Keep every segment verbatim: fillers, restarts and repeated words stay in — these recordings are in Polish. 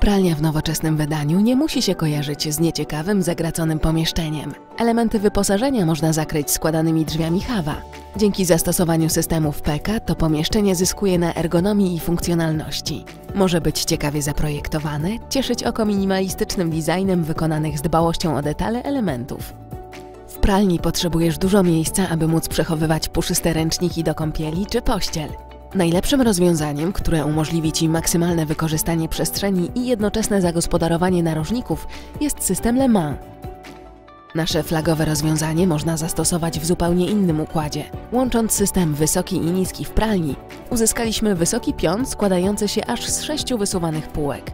Pralnia w nowoczesnym wydaniu nie musi się kojarzyć z nieciekawym, zagraconym pomieszczeniem. Elementy wyposażenia można zakryć składanymi drzwiami Hawa. Dzięki zastosowaniu systemów P K to pomieszczenie zyskuje na ergonomii i funkcjonalności. Może być ciekawie zaprojektowane, cieszyć oko minimalistycznym designem wykonanych z dbałością o detale elementów. W pralni potrzebujesz dużo miejsca, aby móc przechowywać puszyste ręczniki do kąpieli czy pościel. Najlepszym rozwiązaniem, które umożliwi Ci maksymalne wykorzystanie przestrzeni i jednoczesne zagospodarowanie narożników, jest system Le Mans. Nasze flagowe rozwiązanie można zastosować w zupełnie innym układzie. Łącząc system wysoki i niski w pralni, uzyskaliśmy wysoki pion składający się aż z sześciu wysuwanych półek.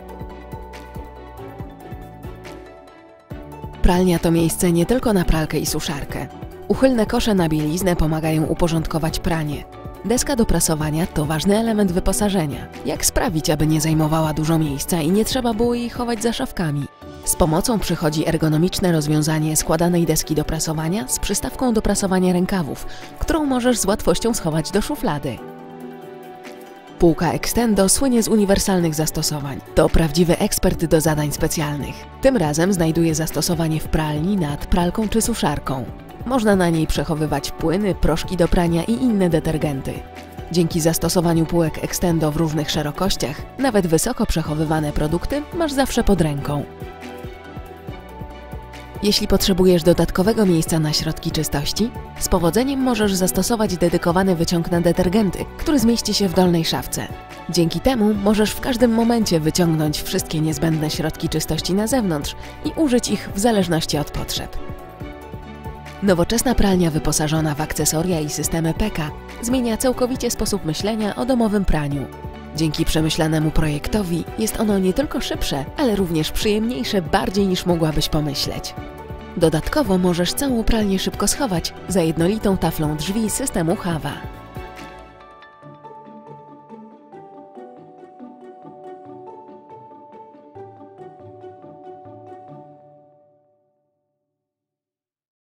Pralnia to miejsce nie tylko na pralkę i suszarkę. Uchylne kosze na bieliznę pomagają uporządkować pranie. Deska do prasowania to ważny element wyposażenia. Jak sprawić, aby nie zajmowała dużo miejsca i nie trzeba było jej chować za szafkami? Z pomocą przychodzi ergonomiczne rozwiązanie składanej deski do prasowania z przystawką do prasowania rękawów, którą możesz z łatwością schować do szuflady. Półka Extendo słynie z uniwersalnych zastosowań. To prawdziwy ekspert do zadań specjalnych. Tym razem znajduje zastosowanie w pralni, nad pralką czy suszarką. Można na niej przechowywać płyny, proszki do prania i inne detergenty. Dzięki zastosowaniu półek Extendo w różnych szerokościach, nawet wysoko przechowywane produkty masz zawsze pod ręką. Jeśli potrzebujesz dodatkowego miejsca na środki czystości, z powodzeniem możesz zastosować dedykowany wyciąg na detergenty, który zmieści się w dolnej szafce. Dzięki temu możesz w każdym momencie wyciągnąć wszystkie niezbędne środki czystości na zewnątrz i użyć ich w zależności od potrzeb. Nowoczesna pralnia wyposażona w akcesoria i systemy P K zmienia całkowicie sposób myślenia o domowym praniu. Dzięki przemyślanemu projektowi jest ono nie tylko szybsze, ale również przyjemniejsze bardziej niż mogłabyś pomyśleć. Dodatkowo możesz całą pralnię szybko schować za jednolitą taflą drzwi systemu Hawa.